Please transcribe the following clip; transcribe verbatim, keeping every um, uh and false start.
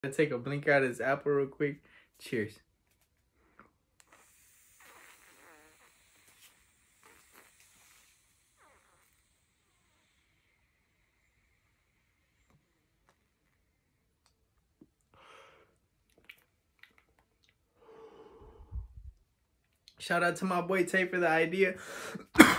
Let's take a blink out of this apple real quick. Cheers. Shout out to my boy Tay for the idea.